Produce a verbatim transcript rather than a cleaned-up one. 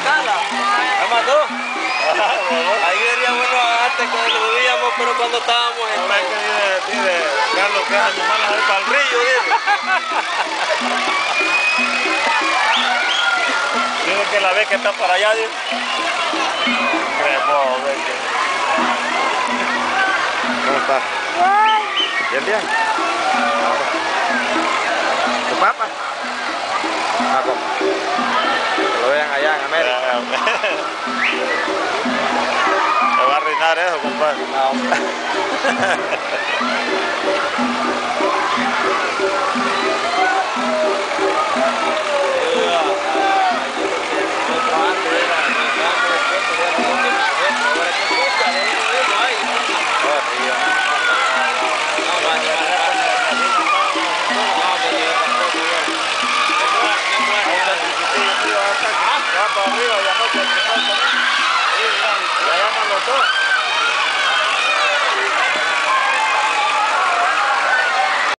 Guatemala. ¿Me mandó? Ahí vería bueno antes cuando lo veíamos, pero cuando estábamos en... Ahora es que dice, dice Carlos que es animal ahí para el río, dice. Dice que la vez que está para allá, dice. Cremo, ve que... ¿Cómo estás? Bien, bien. ¿Tu papá? Ah, ¿cómo? Que lo vean allá en América. Se va a arruinar eso, compadre. No, hombre. Va para arriba y anoche. Y ya llaman los dos.